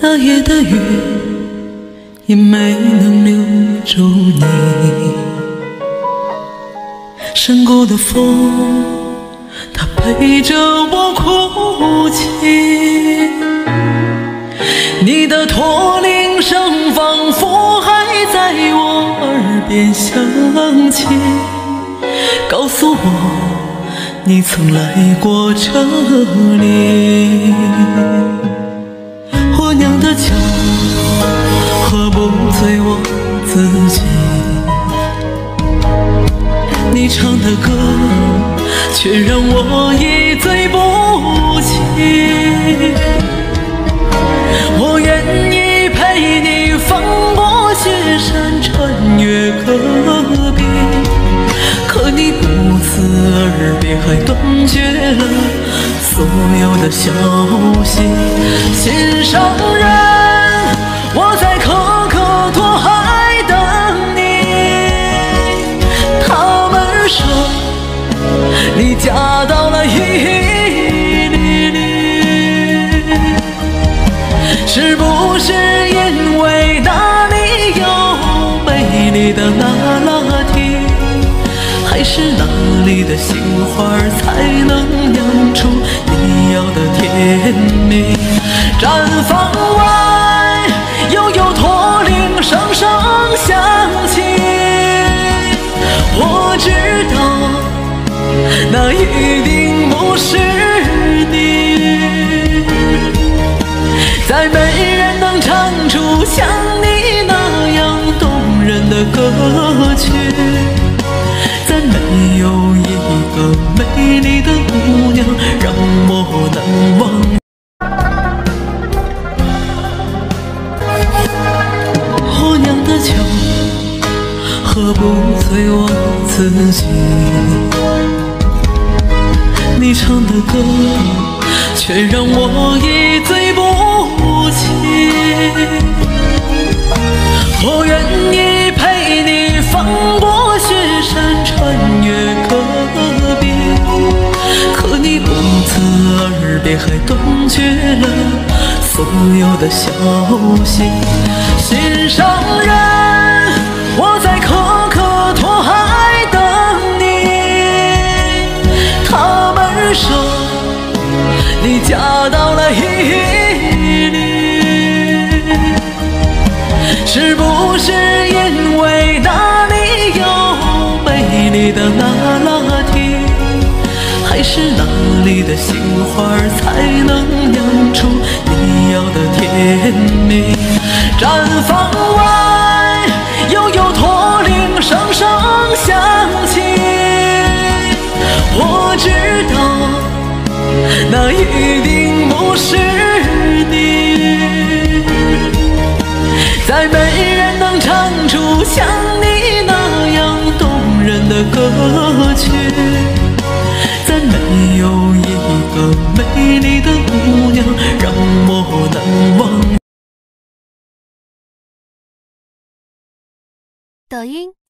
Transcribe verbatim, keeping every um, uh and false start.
那夜的雨也没能留住你，山谷的风，它陪着我哭泣。你的驼铃声仿佛还在我耳边响起，告诉我你曾来过这里。我酿的酒喝不醉我自己，你唱的歌却让我一醉不起。我愿意陪你翻过雪山，穿越戈壁，可你不辞而别，还断绝了所有的消息。心上人，我在可可托海等你。他们说你嫁到了伊犁里，是不是因为那里有美丽的那拉提？还是哪里的杏花才能酿出你要的甜蜜？毡房外又有驼铃声声响起，我知道那一定不是你，再没人能唱出像你那样动人的歌曲，再没有一个美丽的姑娘让我难忘。我酿的酒喝不醉我自己，你唱的歌却让我一醉不起。我愿意陪你翻过雪山，穿越戈壁，可你不辞而别，还断绝了所有的消息。心上人，我在可可托海等你。他们说你嫁到了伊犁，是不是因为那里有美丽的那拉提？还是哪里的杏花才能酿出你要的甜蜜？毡房外又有驼铃声声响起，我知道那一定不是你，再没人能唱出像你那样动人的歌曲，再没有一个美丽的姑娘让我难忘。 抖音